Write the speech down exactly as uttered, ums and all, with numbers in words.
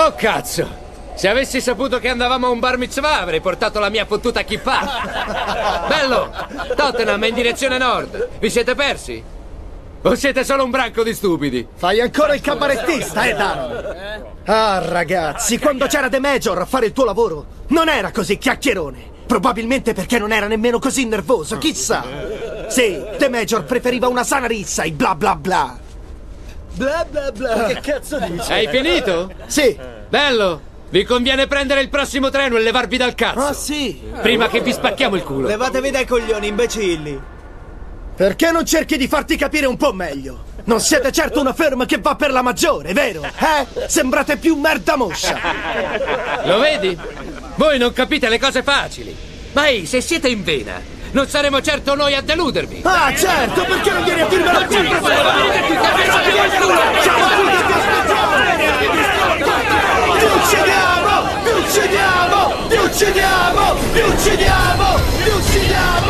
Oh cazzo! Se avessi saputo che andavamo a un bar mitzvah avrei portato la mia fottuta kippah. Bello! Tottenham è in direzione nord. Vi siete persi? O siete solo un branco di stupidi? Fai ancora il cabarettista, eh, Daron? Ah, ragazzi, quando c'era The Major a fare il tuo lavoro, non era così chiacchierone. Probabilmente perché non era nemmeno così nervoso, chissà. Sì, The Major preferiva una sana rissa e bla bla bla. Bla bla bla. Che cazzo dici? Hai finito? Sì. Bello! Vi conviene prendere il prossimo treno e levarvi dal cazzo. Ah, sì. Prima che vi spacchiamo il culo. Levatevi dai coglioni, imbecilli. Perché non cerchi di farti capire un po' meglio? Non siete certo una firma che va per la maggiore, vero? Eh? Sembrate più merda moscia. Lo vedi? Voi non capite le cose facili. Ma ehi, se siete in vena, non saremo certo noi a deludervi. Ah, certo, perché non vieni a dirmelo qui? Ti uccidiamo! Ti uccidiamo! Ti uccidiamo! Ti uccidiamo! Ti uccidiamo!